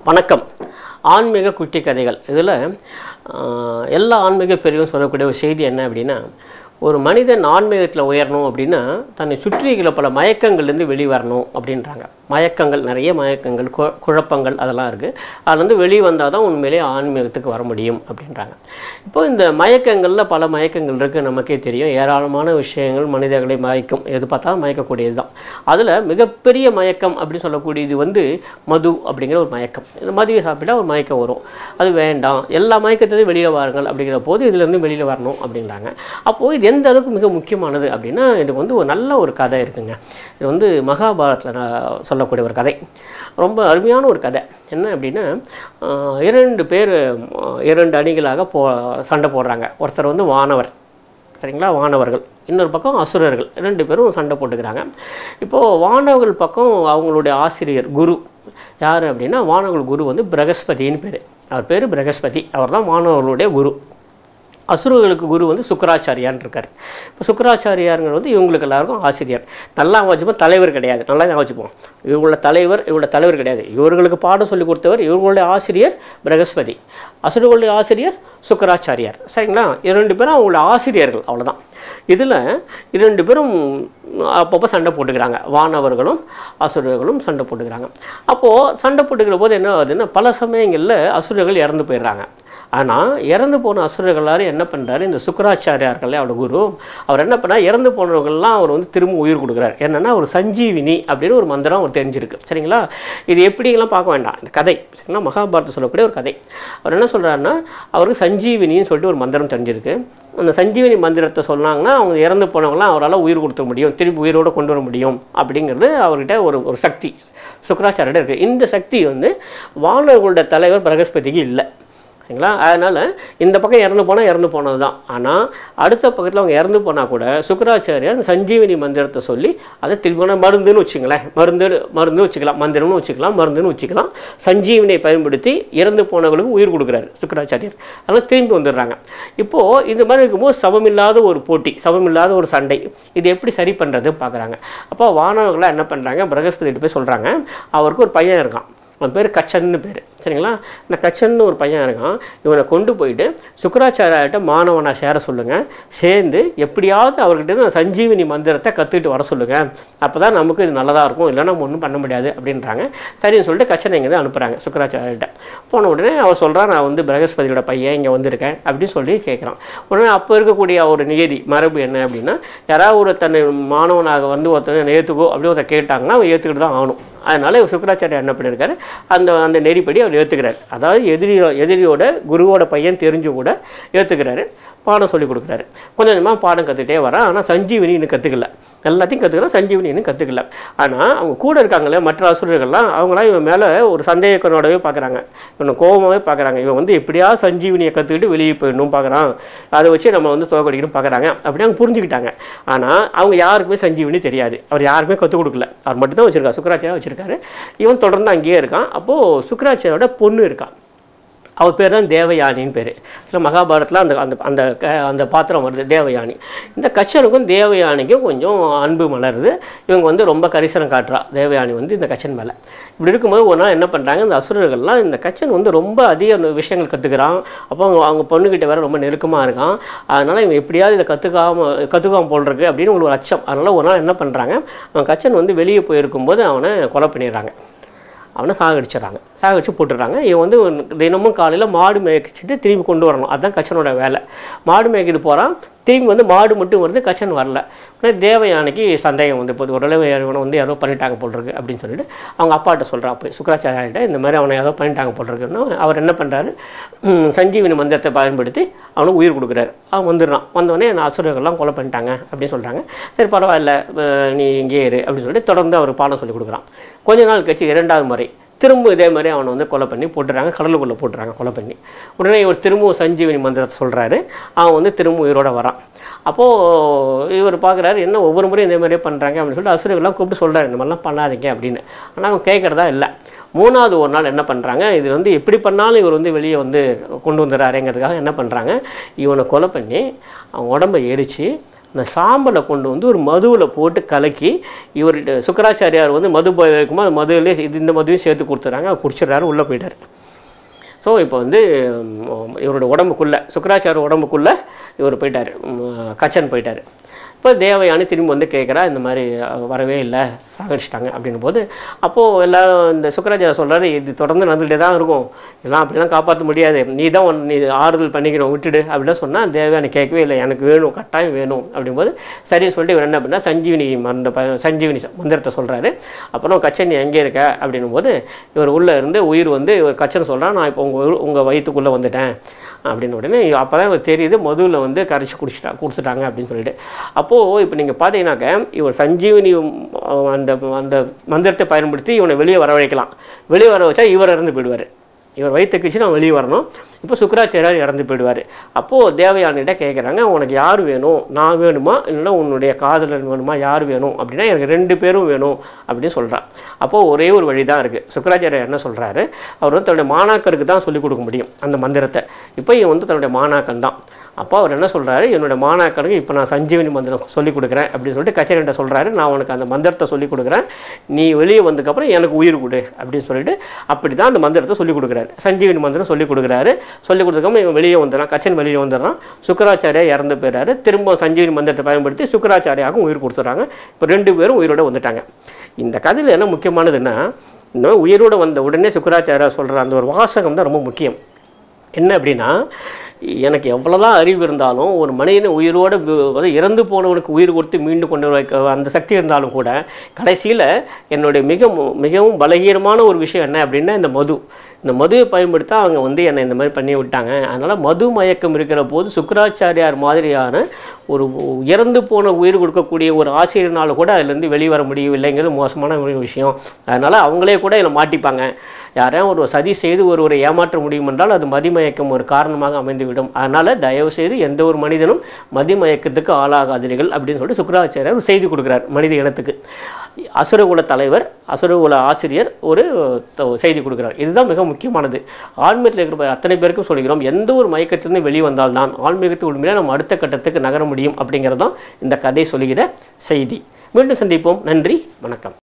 வணக்கம். ஆன்மீக குட்டி கதைகள். இதில் எல்லா ஆன்மீக பெரியவங்க சொல்லக்கூடிய ஒரு செய்தி என்ன அப்படின்னா, ஒரு மனிதன் ஆன்மீகத்தில் உயரணும் அப்படின்னா தன்னை சுற்றி இருக்கிற பல மயக்கங்கள்லேருந்து வெளிவரணும் அப்படின்றாங்க. மயக்கங்கள், நிறைய மயக்கங்கள், குழப்பங்கள் அதெல்லாம் இருக்குது. அதுலேருந்து வெளியே வந்தால் தான் உண்மையிலே ஆன்மீகத்துக்கு வர முடியும் அப்படின்றாங்க. இப்போ இந்த மயக்கங்களில் பல மயக்கங்கள் இருக்குது, நமக்கே தெரியும். ஏராளமான விஷயங்கள் மனிதர்களை மயக்கும், எது பார்த்தாலும் மயக்கக்கூடியது தான். அதில் மிகப்பெரிய மயக்கம் அப்படின்னு சொல்லக்கூடியது மது அப்படிங்கிற ஒரு மயக்கம். இந்த மதுவை சாப்பிட்டா ஒரு மயக்கம் வரும், அது வேண்டாம், எல்லா மயக்கத்திலையும் வெளியில் வாருங்கள் அப்படிங்கிற போது இதுலேருந்து வெளியில் வரணும் அப்படின்றாங்க. அப்போது இது எந்த அளவுக்கு மிக முக்கியமானது அப்படின்னா, இதுக்கு ஒரு நல்ல ஒரு கதை இருக்குங்க. இது மகாபாரதத்தில் நான் சொல்லக்கூடிய ஒரு கதை, ரொம்ப அருமையான ஒரு கதை. என்ன அப்படின்னா, இரண்டு அணிகளாக சண்டை போடுறாங்க. ஒருத்தர் வானவர், சரிங்களா, வானவர்கள், இன்னொரு பக்கம் அசுரர்கள், 2 பேரும் சண்டை போட்டுக்கிறாங்க. இப்போது வானவர்கள் பக்கம் அவங்களுடைய ஆசிரியர் குரு யார் அப்படின்னா, வானவர்கள் குரு பிரகஸ்பதின்னு பேர். அவர் பேர் பிரகஸ்பதி, அவர் தான் வானவர்களுடைய குரு. அசுரர்களுக்கு குரு சுக்கராச்சாரியார்னு இருக்கார். இப்போ சுக்கராச்சாரியாருங்கிறது இவங்களுக்கு எல்லாருக்கும் ஆசிரியர். நல்லா வச்சுப்போம், தலைவர் கிடையாது. நல்லா வச்சுப்போம், இவங்களோட தலைவர் கிடையாது. இவர்களுக்கு பாடம் சொல்லி கொடுத்தவர் இவர்களுடைய ஆசிரியர் பிரகஸ்பதி, அசுரர்களுடைய ஆசிரியர் சுக்கராச்சாரியார், சரிங்களா. 2 பேரும் அவங்களோட ஆசிரியர்கள், அவ்வளோதான். இதில் 2 பேரும் அப்பப்போ சண்டை போட்டுக்கிறாங்க. வானவர்களும் அசுரர்களும் சண்டை போட்டுக்கிறாங்க. அப்போது சண்டை போட்டுக்கிற போது என்ன ஆகுதுன்னா, பல சமயங்களில் அசுரர்கள் இறந்து போயிடுறாங்க. ஆனால் இறந்து போன அசுரர்களார் என்ன பண்ணுறாரு, இந்த சுக்கராச்சாரியார்களே அவரோட குரு, அவர் என்ன பண்ணார், இறந்து போனவர்கள்லாம் அவர் திரும்ப உயிர் கொடுக்குறாரு. என்னென்னா, ஒரு சஞ்சீவினி அப்படின்னு ஒரு மந்திரம் அவர் தெரிஞ்சிருக்கு, சரிங்களா. இது எப்படிங்கெல்லாம் பார்க்க வேண்டாம், இந்த கதை, சரிங்களா, மகாபாரதம் சொல்லக்கூடிய ஒரு கதை. அவர் என்ன சொல்கிறாருன்னா, அவருக்கு சஞ்சீவினின்னு சொல்லிட்டு ஒரு மந்திரம் தெரிஞ்சிருக்கு. அந்த சஞ்சீவினி மந்திரத்தை சொன்னாங்கன்னா அவங்க இறந்து போனவங்களாம் அவரால் உயிர் கொடுத்த முடியும், திரும்பி உயிரோடு கொண்டு வர முடியும் அப்படிங்கிறது அவர்கிட்ட ஒரு சக்தி சுக்கராச்சாரியிட்ட இருக்குது. இந்த சக்தி வானவர்களுடைய தலைவர் பிரகஸ்பதிக்கு இல்லை, சரிங்களா. அதனால் இந்த பக்கம் இறந்து போனது தான். ஆனால் அடுத்த பக்கத்தில் அவங்க இறந்து போனால் கூட சுக்கராச்சாரியார் சஞ்சீவினி மந்திரத்தை சொல்லி அதை திரும்ப மருந்துன்னு வச்சுங்களேன், மருந்து வச்சுக்கலாம், மந்திரம்னு வச்சுக்கலாம், மருந்துன்னு வச்சுக்கலாம். சஞ்சீவினியை பயன்படுத்தி இறந்து போனவங்களுக்கு உயிர் கொடுக்குறாரு சுக்கராச்சாரியார். அதனால் திரும்பி வந்துடுறாங்க. இப்போது இந்த மாதிரி இருக்கும்போது சமமில்லாத ஒரு போட்டி, சமமில்லாத ஒரு சண்டை, இது எப்படி சரி பண்ணுறதுன்னு பார்க்குறாங்க. அப்போ வானவர்களாக என்ன பண்ணுறாங்க, பிரகஸ்பதிட்டு போய் சொல்கிறாங்க, அவருக்கு ஒரு பையன் இருக்கான், அவன் பேர் கச்சன்னு பேர், சரிங்களா. இந்த கச்சன்னு ஒரு பையன் இருக்கான், இவனை கொண்டு போயிட்டு சுக்கராச்சாரியார்கிட்ட மாணவனாக சேர சொல்லுங்கள், சேர்ந்து எப்படியாவது அவர்கிட்ட சஞ்சீவினி மந்திரத்தை கற்றுக்கிட்டு வர சொல்லுங்கள், அப்போ தான் நமக்கு இது நல்லதாக இருக்கும், இல்லைன்னா நம்ம ஒன்றும் பண்ண முடியாது அப்படின்றாங்க. சரின்னு சொல்லிட்டு கச்சனை இங்கே அனுப்புகிறாங்க சுக்கராச்சாரியார்கிட்ட. போன உடனே அவர் சொல்கிறான், நான் பிரகஸ்பதியோட பையன் இங்கே வந்திருக்கேன் அப்படின்னு சொல்லி கேட்குறான். உடனே அப்போ இருக்கக்கூடிய ஒரு நியதி மரபு என்ன அப்படின்னா, யாராவது ஒரு தன்னை மாணவனாக ஒருத்தனை ஏற்றுக்கோ அப்படின்னு ஒருத்தர் கேட்டாங்கன்னா அவன் ஏற்றுக்கிட்டு தான் ஆகணும். அதனால் சுக்கராச்சாரியார் என்ன பண்ணியிருக்காரு, அந்த நெறிப்படி அவர் ஏற்றுக்கிறார். அதாவது எதிரியோட குருவோட பையன் தெரிஞ்சு கூட ஏற்றுக்கிறாரு, பாடம் சொல்லி கொடுக்குறாரு. கொஞ்சம் கொஞ்சமாக பாடம் கற்றுக்கிட்டே வரான். ஆனால் சஞ்சீவினி இன்னும் கற்றுக்கல, எல்லாத்தையும் கற்றுக்கலாம், சஞ்சீவினி இன்னும் கற்றுக்கல. ஆனால் அவங்க கூட இருக்காங்களே மற்ற அசுரர்கள்லாம், அவங்களாம் இவன் மேலே ஒரு சந்தேகக்கனோடவே பார்க்குறாங்க, இவனை கோபமாகவே பார்க்குறாங்க. இவன் எப்படியாவது சஞ்சீவினியை கற்றுக்கிட்டு வெளியே போயிடணும் பார்க்குறான், அதை வச்சு நம்ம தோக்கடிக்கணும் பார்க்குறாங்க அப்படி அவங்க புரிஞ்சுக்கிட்டாங்க. ஆனால் அவங்க யாருக்குமே சஞ்சீவினி தெரியாது, அவர் யாருக்குமே கற்றுக் கொடுக்கல, அவர் மட்டும் தான் வச்சுருக்காரு, சுக்கராச்சாரியா வச்சுருக்காரு. இவன் தொடர்ந்து அங்கேயே இருக்கான். அப்போது சுக்கராச்சாரியோட பொண்ணு இருக்கான், அவர் பேர் தான் தேவயானின்னு பேர். இல்லை, மகாபாரதத்தில் அந்த அந்த அந்த பாத்திரம் வருது, தேவயானி. இந்த கச்சனுக்கும் தேவயானிக்கும் கொஞ்சம் அன்பு மலருது. இவங்க ரொம்ப கரிசனம் காட்டுறா தேவயானி இந்த கச்சன் மேலே. இப்படி இருக்கும்போது ஒரு நாள் என்ன பண்ணுறாங்க, இந்த அசுரர்கள்லாம் இந்த கச்சன் ரொம்ப அதிக விஷயங்கள் கற்றுக்கிறான். அப்போ அவங்க பொண்ணுக்கிட்ட வேறு ரொம்ப நெருக்கமாக இருக்கான். அதனால் இவங்க எப்படியாவது இதை கற்றுக்காம போடுறக்கு அப்படின்னு ஒரு அச்சம். அதனால் ஒரு நாள் என்ன பண்ணுறாங்க, அவன் கச்சன் வெளியே போயிருக்கும்போது அவனை கொலை பண்ணிடுறாங்க, அவனை சாகடிச்சு போட்டுடுறாங்க. இவன் தினமும் காலையில் மாடு மேய்ச்சிட்டு திரும்பி கொண்டு வரணும், அதுதான் கச்சனோட வேலை. மாடு மேய்க்கிட்டு போகிறான், திரும்பி மாடு மட்டும் வருது, கச்சன் வரல. உடனே தேவயானைக்கு சந்தேகம் இப்போது ஓரளவு இவனை யாரோ பண்ணிட்டாங்க போட்டிருக்கு அப்படின்னு சொல்லிட்டு அவங்க அப்பாட்ட சொல்கிறான், போய் சுக்கராச்சாரியார்கிட்ட இந்த மாதிரி அவனை ஏதோ பண்ணிட்டாங்க போட்டிருக்குன்னு. அவர் என்ன பண்ணுறாரு, சஞ்சீவினி மந்திரத்தை பயன்படுத்தி அவனுக்கு உயிர் கொடுக்குறாரு. அவன் வந்துடுறான். வந்தோடனே நான் அசுரர்கள்லாம் கொலை பண்ணிட்டாங்க அப்படின்னு சொல்கிறாங்க. சரி, பரவாயில்ல, நீ இங்கே இரு அப்படின்னு சொல்லிட்டு தொடர்ந்து அவர் பாடம் சொல்லி கொடுக்குறான். கொஞ்ச நாள் கழிச்சு 2வது முறை திரும்ப இதே மாதிரி அவனை கொலை பண்ணி போட்டுறாங்க, கடலுக்குள்ளே போட்டுறாங்க கொலை பண்ணி. உடனே இவர் திரும்பவும் சஞ்சீவினி மந்திரத்தை சொல்கிறாரு, அவன் திரும்ப உயிரோடு வரான். அப்போது இவர் பார்க்குறாரு, என்ன ஒவ்வொரு முறையும் இதே மாதிரியே பண்ணுறாங்க அப்படின்னு சொல்லிட்டு அசுரர்கள்லாம் கூப்பிட்டு சொல்கிறாரு, இந்த மாதிரிலாம் பண்ணாதீங்க அப்படின்னு. ஆனால் அவன் கேட்குறதா இல்லை. 3வது ஒரு நாள் என்ன பண்ணுறாங்க, இது எப்படி பண்ணாலும் இவர் வெளியே கொண்டு வந்துடுறாருங்கிறதுக்காக என்ன பண்ணுறாங்க, இவனை கொலை பண்ணி அவன் உடம்பை எரித்து அந்த சாம்பலை கொண்டு வந்து ஒரு மதுவில் போட்டு கலக்கி இவர்கிட்ட சுக்கராச்சாரியார் வந்து மது போயிருக்கும்போது அந்த மதுவிலே இந்த மதுவையும் சேர்த்து கொடுத்துட்றாங்க. அவர் குடிச்சிடுறாரு, உள்ளே போயிட்டார். ஸோ இப்போ வந்து இவரோட உடம்புக்குள்ளே சுக்கராச்சாரிய உடம்புக்குள்ளே இவர் போயிட்டார், கச்சன் போயிட்டார். இப்போ தேவயானி திரும்பி வந்து கேட்குறா, இந்த மாதிரி வரவே இல்லை, சாகடிச்சிட்டாங்க அப்படின்னும் போது அப்போது எல்லோரும் இந்த சுக்கராச்சாரியா சொல்கிறாரு, இது தொடர்ந்து நடந்துகிட்டே தான் இருக்கும், இதெல்லாம் அப்படிலாம் காப்பாற்ற முடியாது, நீ தான் நீ ஆறுதல் பண்ணிக்கணும், விட்டுடு அப்படிலாம் சொன்னால் தேவயானி கேட்கவே இல்லை, எனக்கு வேணும், கட்டாயம் வேணும் அப்படிங்கும்போது சரின்னு சொல்லிட்டு இவர் என்ன பண்ணால் சஞ்சீவினி மந்திரத்தை சொல்கிறாரு. அப்புறம் கச்சன் எங்கே இருக்க அப்படின்னும் போது இவர் உள்ளே இருந்து உயிர் வந்து இவர் கச்சன் சொல்கிறான், நான் இப்போ உங்கள் வயிற்றுக்குள்ளே வந்துட்டேன் அப்படின்னு. உடனே அப்போ தான் இவர் தெரியுது மதுவில் வந்து கரைச்சி குடிச்சிட்டாங்க அப்படின்னு சொல்லிட்டு. அப்போது இப்போ நீங்கள் பார்த்தீங்கன்னாக்க இவர் சஞ்சீவினி அந்த மந்திரத்தை பயன்படுத்தி இவனை வெளியே வரவழைக்கலாம். வெளியே வர வச்சா இவர் இறந்து போயிடுவார். இவர் வயிற்றுக்குச்சு நான் வெளியே வரணும். இப்போ சுக்கராச்சாரியார் இறந்து போயிடுவார். அப்போது தேவயானிகிட்ட கேட்குறாங்க, உனக்கு யார் வேணும், நான் வேணுமா இல்லைன்னா உன்னுடைய காதலன் வேணுமா, யார் வேணும் அப்படின்னா எனக்கு 2 பேரும் வேணும் அப்படின்னு சொல்கிறான். அப்போது ஒரே ஒரு வழி தான் இருக்குது. சுக்கராச்சாரியார் என்ன சொல்கிறாரு, அவர் வந்து தன்னுடைய மாணாக்கருக்கு தான் சொல்லிக் கொடுக்க முடியும் அந்த மந்திரத்தை. இப்போ இவன் வந்து தன்னுடைய மாணாக்கன் தான். அப்போ அவர் என்ன சொல்கிறாரு, என்னோடய மாணாக்கருக்கு இப்போ நான் சஞ்சீவினி மந்திரம் சொல்லிக் கொடுக்குறேன் அப்படின்னு சொல்லிட்டு கச்சேரிகிட்ட சொல்கிறாரு, நான் உனக்கு அந்த மந்திரத்தை சொல்லிக் கொடுக்குறேன், நீ வெளியே வந்ததுக்கப்புறம் எனக்கு உயிர் கொடு அப்படின்னு சொல்லிட்டு அப்படி தான் அந்த மந்திரத்தை சொல்லிக் கொடுக்குறாரு. சஞ்சீவினி மந்திரம் சொல்லிக் கொடுக்குறாரு. சொல்லிக் கொடுத்ததுக்கப்புறம் இவன் வெளியே வந்துடுறான், கச்சன் வெளியே வந்துடுறான். சுக்கராச்சாரியா இறந்து போயிடுறாரு. திரும்ப சஞ்சீவினி மந்திரத்தை பயன்படுத்தி சுக்கராச்சாரியாவுக்கும் உயிர் கொடுத்துட்றாங்க. இப்போ 2 பேரும் உயிரோடு வந்துட்டாங்க. இந்த கதையில் என்ன முக்கியமானதுன்னா, இந்த உயிரோடு வந்த உடனே சுக்கராச்சாரியா சொல்கிற அந்த ஒரு வாசகம் தான் ரொம்ப முக்கியம். என்ன அப்படின்னா, எனக்கு எவ்வளோதான் அறிவு இருந்தாலும் ஒரு மனிதனை உயிரோடு இறந்து போனவனுக்கு உயிர் கொடுத்து மீண்டும் கொண்டு வைக்க அந்த சக்தி இருந்தாலும் கூட கடைசியில் என்னுடைய மிகவும் பலகீனமான ஒரு விஷயம் என்ன அப்படின்னா இந்த மதுவை பயன்படுத்த அவங்க வந்து என்னை இந்த மாதிரி பண்ணி விட்டாங்க. அதனால் மது மயக்கம் இருக்கிற போது சுக்கராச்சாரியார் மாதிரியான ஒரு இறந்து போன உயிர் கொடுக்கக்கூடிய ஒரு ஆசிரியர்னால கூட அதிலேருந்து வெளிவர முடியவில்லைங்கிறது மோசமான ஒரு விஷயம். அதனால் அவங்களே கூட இதில் மாட்டிப்பாங்க. யாரையும் ஒரு சதி செய்து ஒருவரை ஏமாற்ற முடியும் என்றால் அது மதிமயக்கம் ஒரு காரணமாக அமைந்துவிடும். அதனால் தயவுசெய்து எந்த ஒரு மனிதனும் மதிமயக்கத்துக்கு ஆளாகாதீர்கள் அப்படின்னு சொல்லிட்டு சுக்கராச்சாரியார் ஒரு செய்தி கொடுக்குறார் மனித இனத்துக்கு. அசுரகுல தலைவர், அசுரகுல ஆசிரியர் ஒரு செய்தி கொடுக்குறார். இதுதான் மிக முக்கியமானது. ஆன்மீகத்தில் இருக்கிற அத்தனை பேருக்கும் சொல்கிறோம், எந்த ஒரு மயக்கத்திலிருந்து வெளியே வந்தால்தான் ஆன்மீகத்துக்கு உண்மையிலே நம்ம அடுத்த கட்டத்துக்கு நகர முடியும் அப்படிங்கிறது தான் இந்த கதை சொல்லுகிற செய்தி. மீண்டும் சந்திப்போம். நன்றி, வணக்கம்.